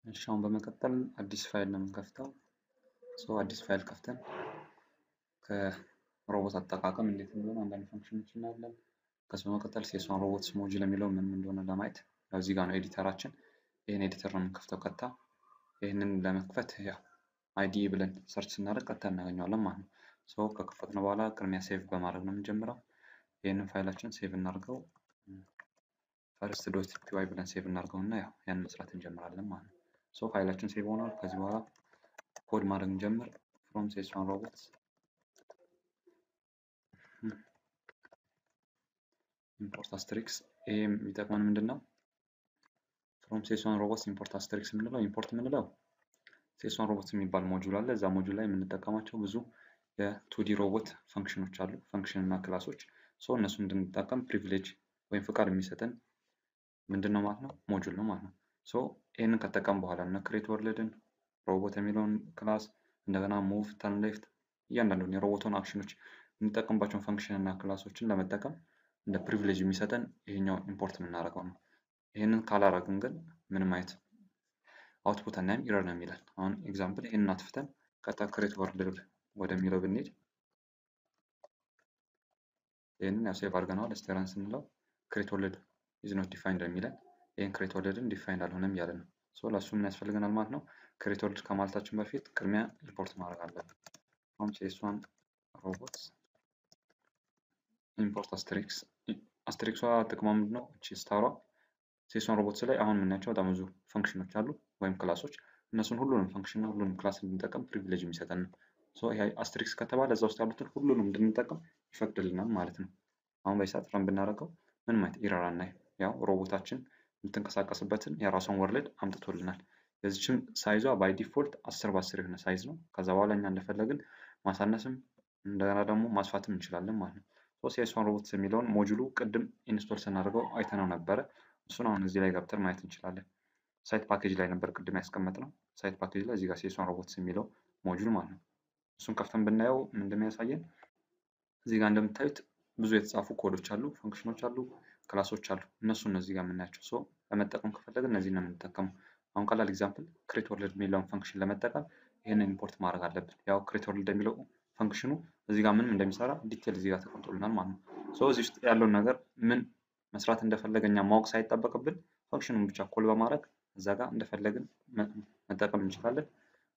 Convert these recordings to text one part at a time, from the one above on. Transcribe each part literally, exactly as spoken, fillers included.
እሺ አሁን በመቀጠል አዲስ ፋይል ነው የምንከፍተው። ሶ አዲስ ፋይል ከፍተን ከሮቦት አጠቃቀም እንዴት እንደሆነ አንዳንድ ፈንክሽኖች እናያለን። ከሱ በመቀጠል ሴስዋን ሮቦትስ ሞጁል የሚለው ምን እንደሆነ ለማየት ያው እዚህ ጋር ነው ኤዲተራችን። ይሄን ኤዲተር ነው የምንከፍተው ቀጥታ። ይሄንን ለመክፈት ያው አይዲ ብለን ሰርች ስናደርግ ቀጥታ እናገኘዋለን ማለት ነው። ሶ ከከፈትነው በኋላ ቅድሚያ ሴቭ በማድረግ ነው የምንጀምረው። ይሄንን ፋይላችን ሴቭ እናድርገው። ፈርስት ዶት ፒዋይ ብለን ሴቭ እናድርገውና ያው ያን መስራት እንጀምራለን ማለት ነው። ሶ ፋይላችን ሴቭ ሆኗል። ከዚህ በኋላ ኮድ ማድረግ እንጀምር። ፍሮም ሴስዋን ሮቦትስ ኢምፖርት አስትሪክስ። ይሄ የሚጠቅመን ምንድን ነው? ፍሮም ሴስዋን ሮቦትስ ኢምፖርት አስትሪክስ የምንለው ኢምፖርት የምንለው ሴስዋን ሮቦትስ የሚባል ሞጁል አለ። እዛ ሞጁል ላይ የምንጠቀማቸው ብዙ የቱዲ ሮቦት ፈንክሽኖች አሉ፣ ፈንክሽን እና ክላሶች። ሶ እነሱ እንድንጠቀም ፕሪቪሌጅ ወይም ፍቃድ የሚሰጠን ምንድን ነው ማለት ነው? ሞጁል ነው ማለት ነው። ሶ ይህንን ከተጠቀም በኋላ እነ ክሬት ወርልድን ሮቦት የሚለውን ክላስ እንደገና ሙቭ ተርን ሌፍት እያንዳንዱን የሮቦቱን አክሽኖች የምንጠቀምባቸውን ፈንክሽን እና ክላሶችን ለመጠቀም እንደ ፕሪቪሌጅ የሚሰጠን ይሄኛው ኢምፖርት የምናደርገው ነው። ይህንን ካላረግን ግን ምንም አይነት አውትፑት አናይም፣ ኢረር ነው የሚለን። አሁን ኤግዛምፕል ይህንን አጥፍተን ቀጥታ ክሬት ወርልድ ወደሚለው ብንሄድ ይህንን ያው ሴቭ አድርገነዋል። እስቲ ረን ስንለው ክሬት ወርልድ ኢዝ ኖት ዲፋይንድ የሚለን ይህን ክሬት ወርልድን ዲፋይንድ አልሆነም እያለ ነው። ሶ ለእሱ ምን ያስፈልገናል ማለት ነው? ክሬት ወርልድ ከማለታችን በፊት ቅድሚያ ኢምፖርት ማድረግ አለብን። አሁን ሴስዋን ሮቦትስ ኢምፖርት አስትሪክስ። አስትሪክሷ ጥቅሟ ምንድን ነው? እቺ ስታሯ ሴስዋን ሮቦትስ ላይ አሁን የምናያቸው በጣም ብዙ ፈንክሽኖች አሉ ወይም ክላሶች። እነሱን ሁሉንም ፈንክሽን እና ሁሉንም ክላስ እንድንጠቀም ፕሪቪሌጅ የሚሰጠን ነው። ሶ ይሄ አስትሪክስ ከተባለ እዛ ውስጥ ያሉትን ሁሉንም እንድንጠቀም ይፈቅድልናል ማለት ነው። አሁን በዚህ ሰዓት ረን ብናደርገው ምንም አይነት ኢረር አናይም። ያው ሮቦታችን የምትንቀሳቀስበትን የራሷን ወርልድ አምጥቶልናል። የዚችም ሳይዟ ባይ ዲፎልት አስር በአስር የሆነ ሳይዝ ነው። ከዛ በኋላ እኛ እንደፈለግን ማሳነስም እንደገና ደግሞ ማስፋትም እንችላለን ማለት ነው። ሶ ሴስዋን ሮቦትስ የሚለውን ሞጁሉ ቅድም ኢንስቶል ስናደርገው አይተነው ነበረ። እሱን አሁን እዚህ ላይ ገብተን ማየት እንችላለን። ሳይት ፓኬጅ ላይ ነበር ቅድም ያስቀመጥነው። ሳይት ፓኬጅ ላይ እዚህ ጋር ሴስዋን ሮቦትስ የሚለው ሞጁል ማለት ነው። እሱን ከፍተን ብናየው ምንድን ነው ያሳየን? እዚህ ጋር እንደምታዩት ብዙ የተጻፉ ኮዶች አሉ፣ ፈንክሽኖች አሉ፣ ክላሶች አሉ። እነሱ እነዚህ ጋር የምናያቸው። ሶ ለመጠቀም ከፈለግን እነዚህ ነው የምንጠቀመው። አሁን ቀላል ኤግዛምፕል ክሬት ወርልድ የሚለውን ፈንክሽን ለመጠቀም ይህንን ኢምፖርት ማድረግ አለብን። ያው ክሬት ወርልድ የሚለው ፈንክሽኑ እዚህ ጋር ምን እንደሚሰራ ዲቴል እዚህ ጋር ተቀምጦልናል ማለት ነው። ሶ እዚህ ውስጥ ያለውን ነገር ምን መስራት እንደፈለገ እኛ ማወቅ ሳይጠበቅብን ፈንክሽኑን ብቻ ኮል በማድረግ እዛ ጋር እንደፈለግን መጠቀም እንችላለን።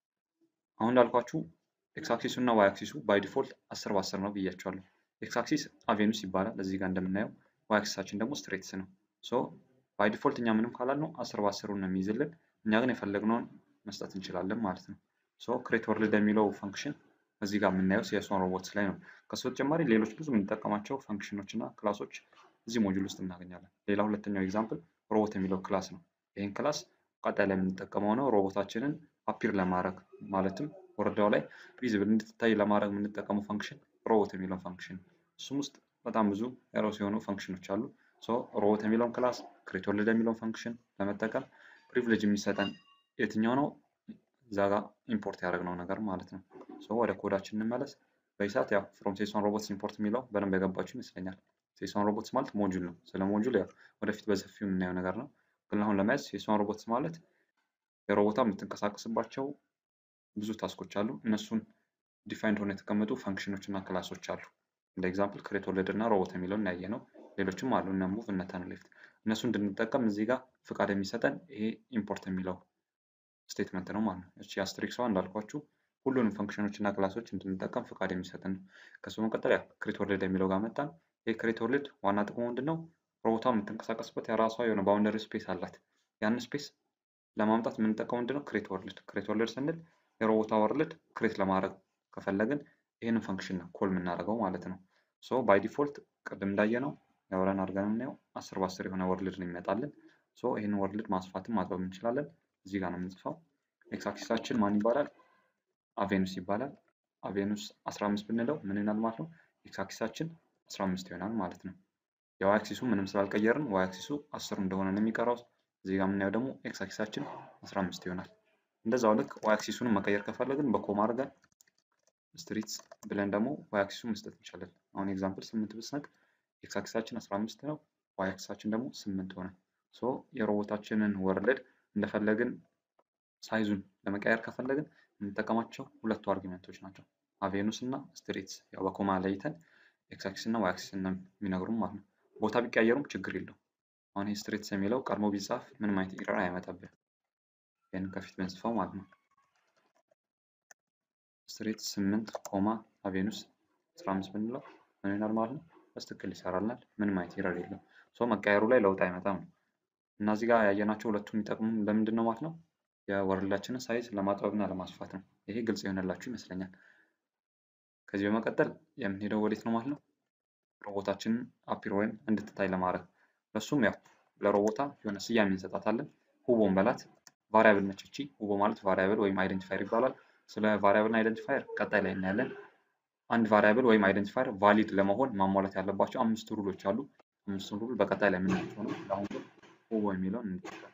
አሁን እንዳልኳችሁ ኤክስ አክሲሱ እና ዋይ አክሲሱ ባይ ዲፎልት አስር በአስር ነው ብያቸዋለሁ። ኤክስ አክሲስ አቬኑስ ይባላል እዚህ ጋር እንደምናየው፣ ዋይ አክሲሳችን ደግሞ ስትሬትስ ነው። ሶ ባይ ዲፎልት እኛ ምንም ካላልነው አስር በአስሩን ነው የሚይዝልን። እኛ ግን የፈለግነውን መስጠት እንችላለን ማለት ነው። ሶ ክሬት ወርልድ የሚለው ፈንክሽን እዚህ ጋር የምናየው ሴስዋን ሮቦትስ ላይ ነው። ከሱ በተጨማሪ ሌሎች ብዙ የምንጠቀማቸው ፈንክሽኖች እና ክላሶች እዚህ ሞጁል ውስጥ እናገኛለን። ሌላ ሁለተኛው ኤግዛምፕል ሮቦት የሚለው ክላስ ነው። ይህን ክላስ ቀጣይ ላይ የምንጠቀመው ነው ሮቦታችንን አፒር ለማድረግ ማለትም ወረዳው ላይ ቪዚብል እንድትታይ ለማድረግ የምንጠቀመው ፈንክሽን ሮቦት የሚለው ፈንክሽን። እሱም ውስጥ በጣም ብዙ የራሱ የሆኑ ፈንክሽኖች አሉ። ሶ ሮቦት የሚለውን ክላስ ክሬት ወርልድ የሚለውን ፈንክሽን ለመጠቀም ፕሪቪሌጅ የሚሰጠን የትኛው ነው? እዛ ጋር ኢምፖርት ያደረግነው ነገር ማለት ነው። ሶ ወደ ኮዳችን እንመለስ። በዚህ ሰዓት ያው ፍሮም ሴስዋን ሮቦትስ ኢምፖርት የሚለው በደንብ የገባችሁ ይመስለኛል። ሴስዋን ሮቦትስ ማለት ሞጁል ነው። ስለ ሞጁል ያው ወደፊት በሰፊው የምናየው ነገር ነው። ግን አሁን ለመያዝ ሴስዋን ሮቦትስ ማለት የሮቦቷ የምትንቀሳቀስባቸው ብዙ ታስኮች አሉ። እነሱን ዲፋይንድ ሆነው የተቀመጡ ፈንክሽኖች እና ክላሶች አሉ። እንደ ኤግዛምፕል ክሬት ወርልድ እና ሮቦት የሚለውን ያየ ነው። ሌሎችም አሉ እነ ሙቭ እነ ተርን ሌፍት። እነሱ እንድንጠቀም እዚህ ጋር ፍቃድ የሚሰጠን ይሄ ኢምፖርት የሚለው ስቴትመንት ነው ማለት ነው። እቺ አስትሪክሷ እንዳልኳችሁ ሁሉንም ፈንክሽኖች እና ክላሶች እንድንጠቀም ፍቃድ የሚሰጠን ነው። ከሱ መቀጠል ያው ክሬት ወርልድ የሚለው ጋር መጣን። ይሄ ክሬት ወርልድ ዋና ጥቅሙ ምንድን ነው? ሮቦቷ የምትንቀሳቀስበት የራሷ የሆነ ባውንደሪ ስፔስ አላት። ያንን ስፔስ ለማምጣት የምንጠቀመው ምንድን ነው? ክሬት ወርልድ። ክሬት ወርልድ ስንል የሮቦቷ ወርልድ ክሬት ለማድረግ ከፈለግን ይህንን ፈንክሽን ነው ኮል የምናደርገው ማለት ነው። ሶ ባይ ዲፎልት ቅድም እንዳየነው ያወራን አድርገን የምናየው አስር በአስር የሆነ ወርልድ ነው የሚመጣልን። ሶ ይህን ወርልድ ማስፋትም ማጥበብ እንችላለን። እዚህ ጋር ነው የምንጽፈው። ኤክስ አክሲሳችን ማን ይባላል? አቬኑስ ይባላል። አቬኑስ አስራ አምስት ብንለው ምን ይሆናል ማለት ነው? ኤክስ አክሲሳችን አስራ አምስት ይሆናል ማለት ነው። የዋይ አክሲሱ ምንም ስላልቀየርን ዋይ አክሲሱ አስር እንደሆነ ነው የሚቀረው። እዚህ ጋር የምናየው ደግሞ ኤክስ አክሲሳችን አስራ አምስት ይሆናል። እንደዛው ልክ ዋይ አክሲሱንም መቀየር ከፈለግን በኮማ አድርገን ስትሪትስ ብለን ደግሞ ዋይ አክሲሱን መስጠት እንችላለን። አሁን ኤግዛምፕል ስምንት ብስነቅ ኤክስ አክሲሳችን አስራ አምስት ነው፣ ዋይ አክሲሳችን ደግሞ ስምንት ሆነ። ሶ የሮቦታችንን ወርልድ እንደፈለግን ሳይዙን ለመቀየር ከፈለግን የምንጠቀማቸው ሁለቱ አርጊመንቶች ናቸው፣ አቬኑስ እና ስትሬትስ። ያው በኮማ ለይተን ኤክስ አክሲስ እና ዋይ አክሲስ የሚነግሩም ማለት ነው። ቦታ ቢቀያየሩም ችግር የለውም። አሁን ይሄ ስትሬትስ የሚለው ቀድሞ ቢጻፍ ምንም አይነት ኤረር አይመጣብን፣ ይህንን ከፊት ብንጽፈው ማለት ነው። ስትሬትስ ስምንት ኮማ አቬኑስ አስራ አምስት ብንለው ምን ይሆናል ማለት ነው? በስትክክል ይሰራልናል፣ ምንም አይነት ኤረር የለም። ሶ መቀየሩ ላይ ለውጥ አይመጣም ነው። እና እዚህ ጋር ያየናቸው ሁለቱም የሚጠቅሙ ለምንድን ነው ማለት ነው? የወርልዳችንን ሳይዝ ለማጥበብ እና ለማስፋት ነው። ይሄ ግልጽ የሆነላችሁ ይመስለኛል። ከዚህ በመቀጠል የምንሄደው ወዴት ነው ማለት ነው? ሮቦታችንን አፒር ወይም እንድትታይ ለማድረግ። ለሱም ያው ለሮቦታ የሆነ ስያሜ እንሰጣታለን። ሁቦን በላት ቫሪያብል ነች እቺ። ሁቦ ማለት ቫሪያብል ወይም አይደንቲፋየር ይባላል። ስለ ቫሪያብል እና አይደንቲፋየር ቀጣይ ላይ እናያለን። አንድ ቫሪያብል ወይም አይደንቲፋየር ቫሊድ ለመሆን ማሟላት ያለባቸው አምስት ሩሎች አሉ። አምስት ሩል በቀጣይ ላይ የምናያቸው ነው። አሁን ግን ሁቦ የሚለውን እንጠቀም።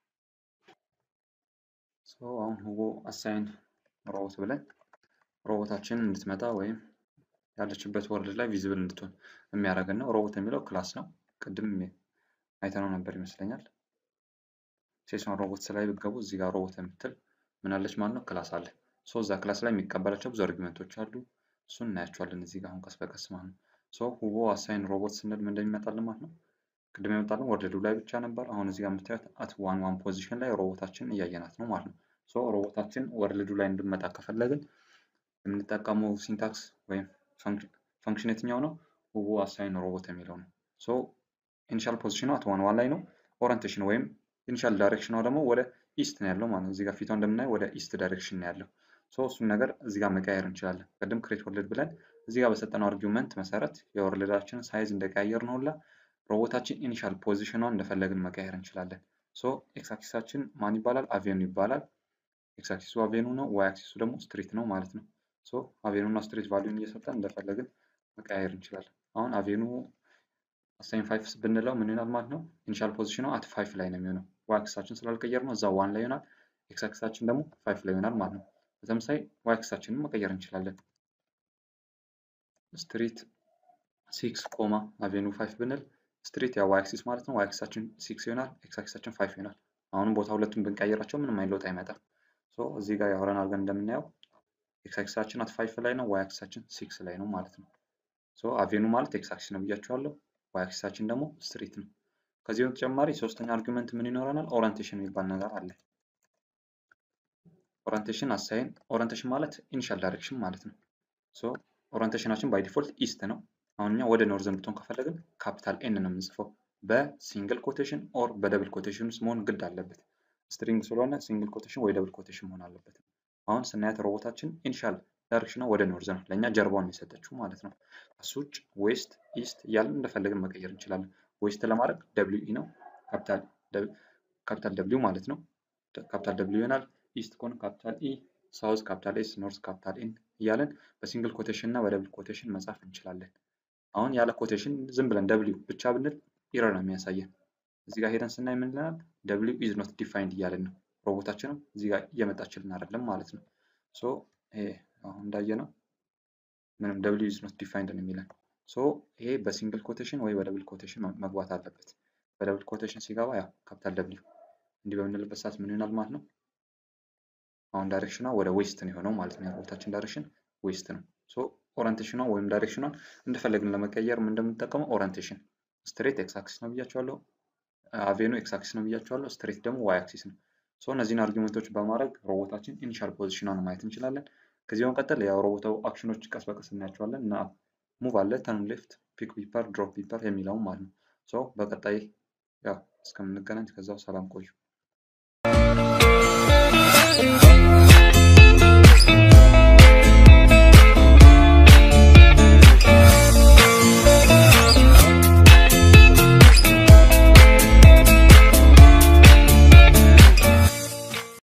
ሶ አሁን ሁቦ አሳይን ሮቦት ብለን ሮቦታችንን እንድትመጣ ወይም ያለችበት ወርልድ ላይ ቪዚብል እንድትሆን የሚያደርገን ነው። ሮቦት የሚለው ክላስ ነው። ቅድም አይተነው ነበር ይመስለኛል። ሴሽን ሮቦትስ ላይ ብትገቡ እዚህ ጋር ሮቦት የምትል ምን አለች ማለት ነው? ክላስ አለ። ሶ እዛ ክላስ ላይ የሚቀበላቸው ብዙ አርጊመንቶች አሉ። እሱን እናያቸዋለን እዚህ ጋር አሁን ቀስ በቀስ ማለት ነው። ሶ ሁቦ አሳይን ሮቦት ስንል ምን እንደሚመጣልን ማለት ነው? ቅድም የመጣልን ወርልዱ ላይ ብቻ ነበር። አሁን እዚህ ጋር የምታዩት አት ዋን ዋን ፖዚሽን ላይ ሮቦታችን እያየናት ነው ማለት ነው። ሶ ሮቦታችን ወርልዱ ላይ እንድመጣ ከፈለግን የምንጠቀመው ሲንታክስ ወይም ፈንክሽን የትኛው ነው? ሁቦ አሳይን ሮቦት የሚለው ነው። ሶ ኢኒሻል ፖዚሽኗ አት ዋን ዋን ላይ ነው። ኦሪንቴሽን ወይም ኢኒሻል ዳይሬክሽኗ ደግሞ ወደ ኢስት ነው ያለው ማለት ነው። እዚህ ጋር ፊቷ እንደምናየው ወደ ኢስት ዳይሬክሽን ነው ያለው። ሶ እሱን ነገር እዚህ ጋር መቀየር እንችላለን። ቅድም ክሬት ወርልድ ብለን እዚህ ጋር በሰጠነው አርጊውመንት መሰረት የወርልዳችንን ሳይዝ እንደቀያየር ነው ሁላ ሮቦታችን ኢኒሻል ፖዚሽኗን እንደፈለግን መቀየር እንችላለን። ሶ ኤክስ አክሲሳችን ማን ይባላል? አቬኑ ይባላል። ኤክስ አክሲሱ አቬኑ ነው፣ ዋይ አክሲሱ ደግሞ ስትሪት ነው ማለት ነው። ሶ አቬኑ እና ስትሪት ቫልዩን እየሰጠን እንደፈለግን መቀያየር እንችላለን። አሁን አቬኑ አሳይን ፋይቭ ብንለው ምን ይሆናል ማለት ነው? ኢኒሻል ፖዚሽኑ አት ፋይቭ ላይ ነው የሚሆነው። ዋይ አክሲሳችን ስላልቀየር ነው እዛ ዋን ላይ ይሆናል። ኤክስ አክሲሳችን ደግሞ ፋይቭ ላይ ይሆናል ማለት ነው። በተመሳሳይ ዋይ አክሲሳችንን መቀየር እንችላለን። ስትሪት ሲክስ ኮማ አቬኑ ፋይቭ ብንል ስትሪት ያው ዋይ አክሲስ ማለት ነው። ዋይ አክሲሳችን ሲክስ ይሆናል፣ ኤክስ አክሲሳችን ፋይቭ ይሆናል። አሁንም ቦታ ሁለቱን ብንቀይራቸው ምንም አይነት ለውጥ አይመጣም። ሶ እዚህ ጋር ያወራን አድርገን እንደምናየው ኤክስ አክሲሳችን አት ፋይቭ ላይ ነው፣ ዋይ አክሲሳችን ሲክስ ላይ ነው ማለት ነው። ሶ አቬኑ ማለት ኤክስ አክሲስ ነው ብያቸዋለሁ። ዋይ አክሲሳችን ደግሞ ስትሪት ነው። ከዚህ በተጨማሪ ሶስተኛ አርጊመንት ምን ይኖረናል? ኦሪንቴሽን የሚባል ነገር አለ። ኦሪንቴሽን አሳይን ኦሪንቴሽን ማለት ኢኒሻል ዳይሬክሽን ማለት ነው። ሶ ኦሪንቴሽናችን ባይ ዲፎልት ኢስት ነው። አሁን እኛ ወደ ኖርዝ እንድትሆን ከፈለግን ካፒታል ኤን ነው የምንጽፈው። በሲንግል ኮቴሽን ኦር በደብል ኮቴሽን ውስጥ መሆን ግድ አለበት። ስትሪንግ ስለሆነ ሲንግል ኮቴሽን ወይ ደብል ኮቴሽን መሆን አለበት። አሁን ስናያት ሮቦታችን ኢኒሻል ዳይሬክሽኗ ወደ ኖርዝ ነው፣ ለእኛ ጀርባውን የሰጠችው ማለት ነው። ከሱ ውጭ ዌስት ኢስት እያልን እንደፈለግን መቀየር እንችላለን። ዌስት ለማድረግ ደብሊው ኢ ነው፣ ካፒታል ደብሊው ማለት ነው። ካፒታል ደብሊው ይሆናል። ኢስት ከሆነ ካፒታል ኢ፣ ሳውዝ ካፒታል ኤስ፣ ኖርዝ ካፒታል ኤን እያለን በሲንግል ኮቴሽን እና በደብል ኮቴሽን መጻፍ እንችላለን። አሁን ያለ ኮቴሽን ዝም ብለን ደብሊው ብቻ ብንል ኢረር ነው የሚያሳየን። እዚህ ጋር ሄደን ስናይ ምን ይለናል? ደብሊው ኢዝ ኖት ዲፋይንድ እያለን ነው። ሮቦታችንም እዚህ ጋር እየመጣችልን አይደለም ማለት ነው። ሶ ይሄ አሁን እንዳየነው ምንም ደብሊው ኢዝ ኖት ዲፋይንድ ነው የሚለን። ሶ ይሄ በሲንግል ኮቴሽን ወይ በደብል ኮቴሽን መግባት አለበት። በደብል ኮቴሽን ሲገባ ያው ካፒታል ደብሊው እንዲህ በምንልበት ሰዓት ምን ይሆናል ማለት ነው? አሁን ዳይሬክሽኗ ወደ ዌስት ነው የሆነው ማለት ነው። የሮቦታችን ዳይሬክሽን ዌስት ነው። ሶ ኦሪንቴሽኗ ወይም ዳይሬክሽኗን እንደፈለግን ለመቀየር ምን እንደምንጠቀመው ኦሪንቴሽን። ስትሬት ኤክስ አክሲስ ነው ብያቸዋለሁ። አቬኑ ኤክስ አክሲስ ነው ብያቸዋለሁ። ስትሬት ደግሞ ዋይ አክሲስ ነው። ሶ እነዚህን አርጊመንቶች በማድረግ ሮቦታችን ኢኒሻል ፖዚሽኗን ማየት እንችላለን። ከዚህ በመቀጠል ያው ሮቦታው አክሽኖች ቀስ በቀስ እናያቸዋለን እና ሙቭ አለ፣ ተርን ሌፍት፣ ፒክ ፒፐር፣ ድሮፕ ፒፐር የሚለውም ማለት ነው። ሶ በቀጣይ ያው እስከምንገናኝ ከዛው ሰላም ቆዩ።